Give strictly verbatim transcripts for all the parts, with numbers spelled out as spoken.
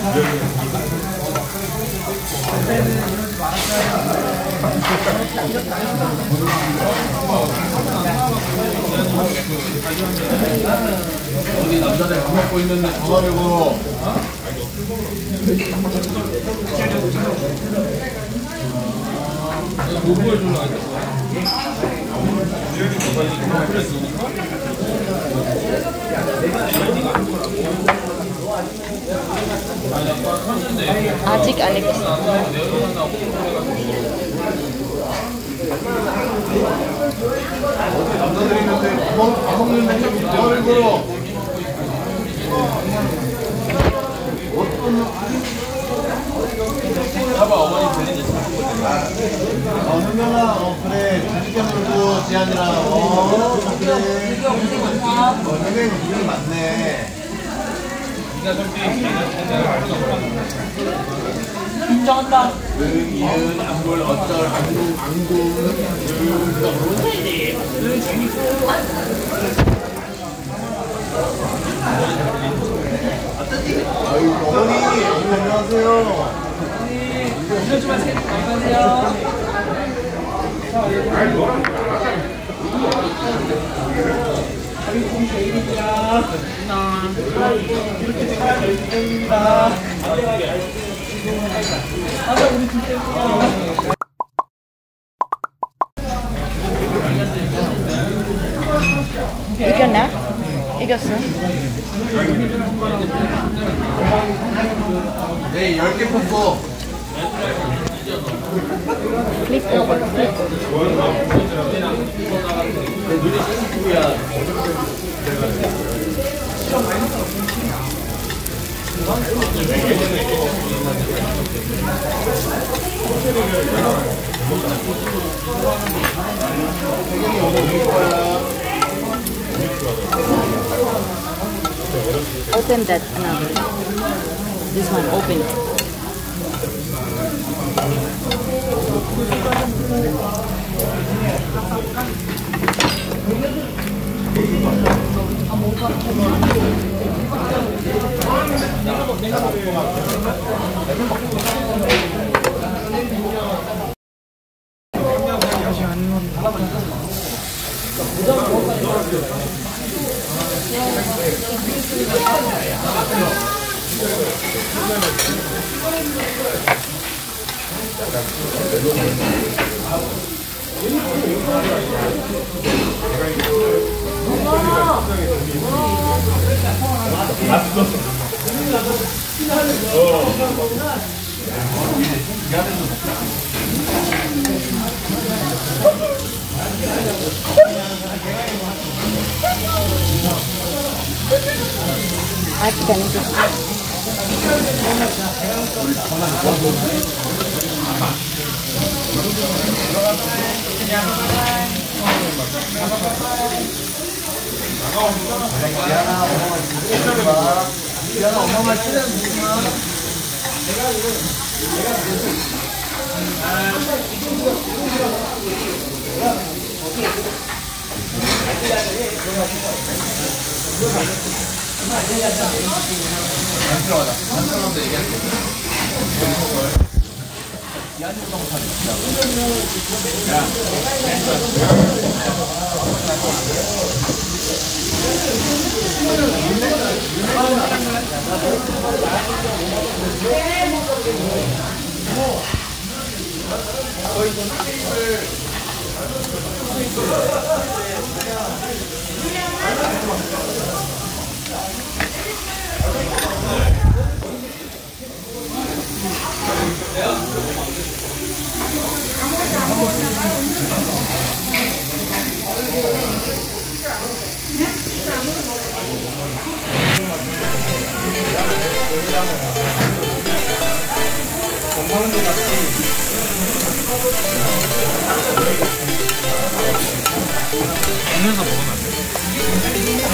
우리 남자들 밥 먹고 있는데 전화려고. 뭐 보여줄라 했어? 아직 안 입었어. 남자들이 있는데 밥 먹는데 전화를 걸어. 봐봐 어머니 들리지? 어 현명아 어 그래 재밌게 놀고 지안이랑 어 그래 어 현명이 분명히 많네. 네가 솔직히 인정한다. 은, 이은, 안골, 어쩔, 안궁, 안궁 누가 모르지? 은 재밌고 아유 어머니 어머니 안녕하세요. 이거 좀 하세요. 안녕하세요. 저희 제일입니다. 이렇게 제가 저희 제일입니다. 맞아 우리 둘째입니다. 이겼나? 이겼어. 네 열 개 뽑고 클릭 오버. 클릭 Open that now. This one, open it. 아직 안 익었어. 지안아 엄마만 친해주지 마. 안 들어가자. 안 들어가서 얘기할게. 먹으면서 먹으면 안 돼?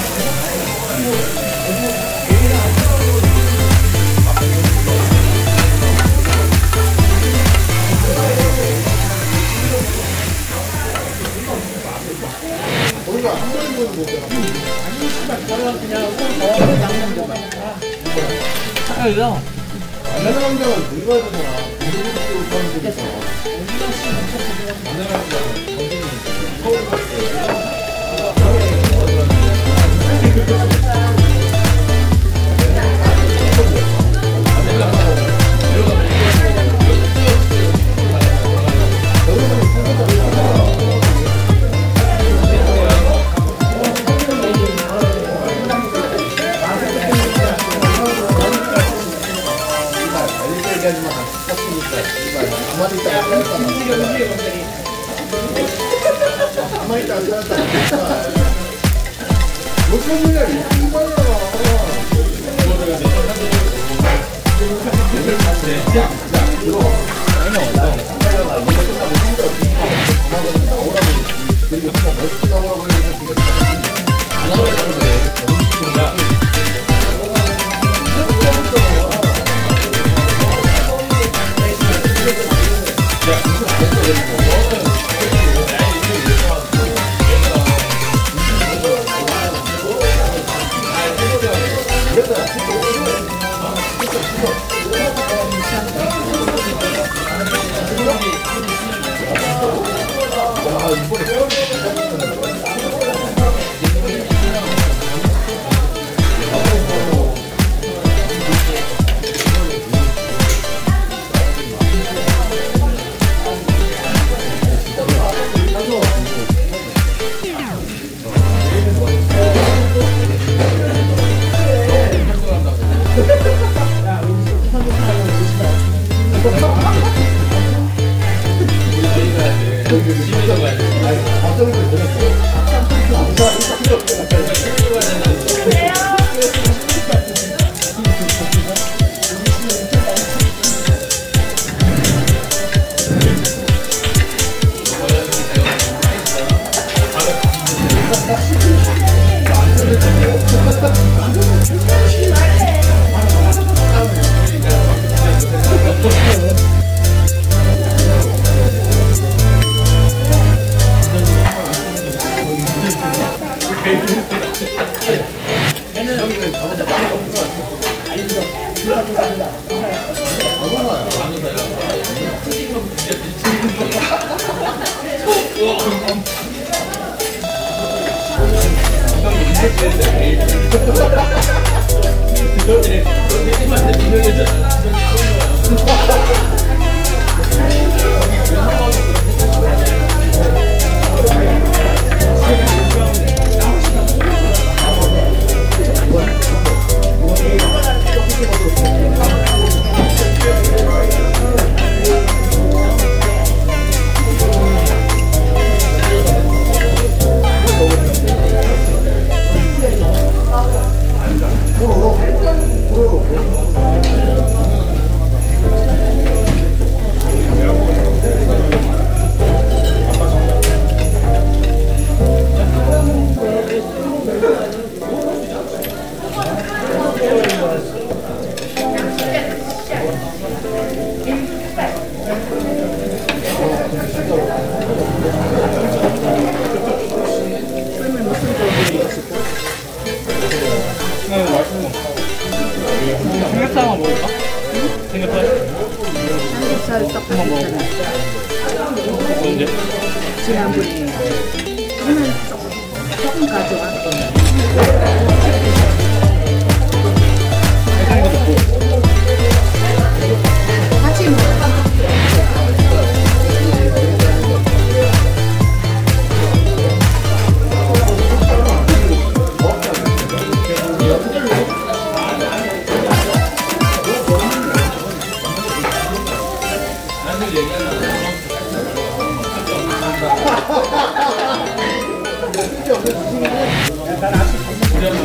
우리가 한 번인 거는 못 배워. 아니, 씨발, 저는 그냥 손 넣어서 닦는 거만. 차라리요. 만나는 감정은 들어가야 되잖아. 우리도 그런 게 있어. 가만히 있다가 가만히 있다가 살았다. 무슨 일이야, 이 말이야. 삼겹살 한번 먹을까? 삼겹살? 삼겹살 떡볶이 있잖아. 언제? 지난번에 하나 조금, 조금 가져와. 같이 먹어. 난 아직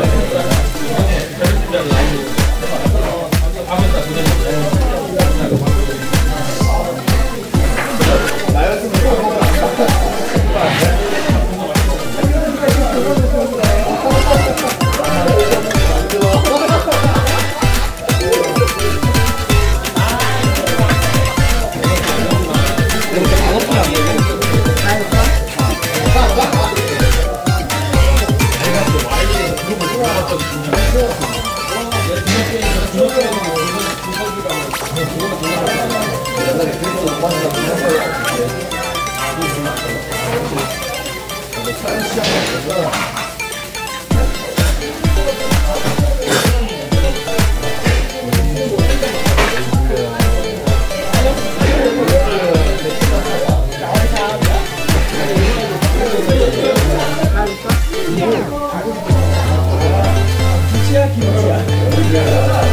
김치야 김치야.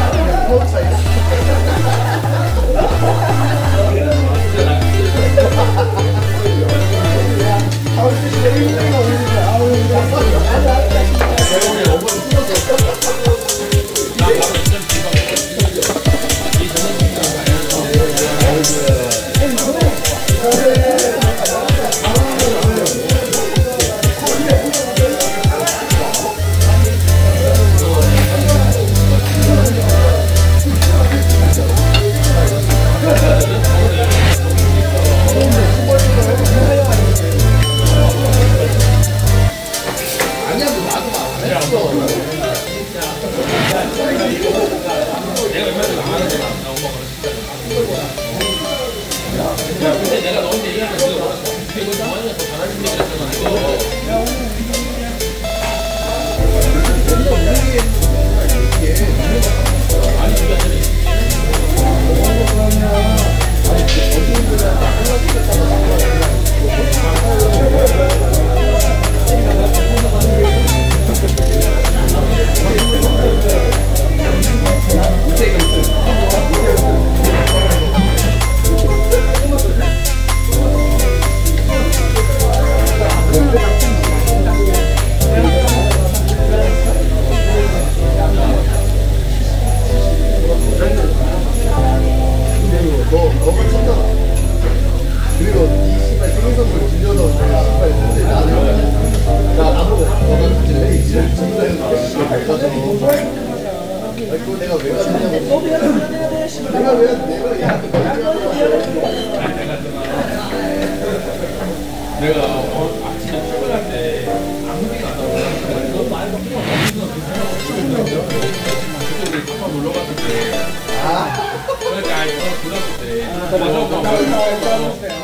그거 내가 왜 갔냐고. 내가 왜 내가 야 내가 어, 아침에 출근할 때 아무리가 안 나오고 너무 많이 먹고 그쪽에 한번 놀러 갔을 때 그러니까 아니 고등학교 때